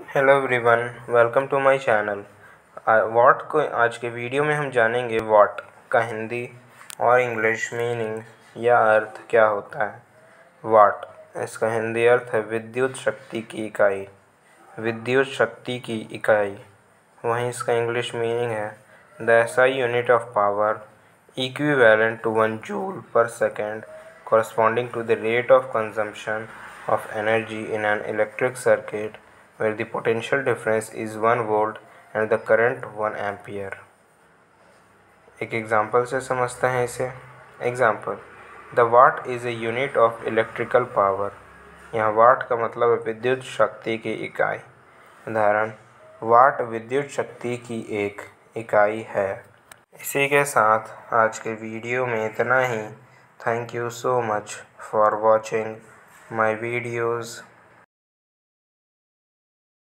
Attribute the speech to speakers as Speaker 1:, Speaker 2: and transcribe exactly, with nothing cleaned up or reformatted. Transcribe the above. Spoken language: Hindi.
Speaker 1: Hello everyone, welcome to my channel. Watt को आज के वीडियो में हम जानेंगे वाट का हिंदी और इंग्लिश मीनिंग या अर्थ क्या होता है। वाट, इसका हिंदी अर्थ है विद्युत शक्ति की इकाई, विद्युत शक्ति की इकाई। वहीं इसका इंग्लिश मीनिंग है the SI unit of power equivalent to one joule per second corresponding to the rate of consumption of energy in an electric circuit where the potential difference is one volt and the current one ampere। एक एग्जाम्पल से समझते हैं इसे। Example, the watt is a unit of electrical power. यहाँ वाट का मतलब है विद्युत शक्ति की इकाई। उदाहरण, वाट विद्युत शक्ति की एक इकाई है। इसी के साथ आज के वीडियो में इतना ही। Thank you so much for watching my videos.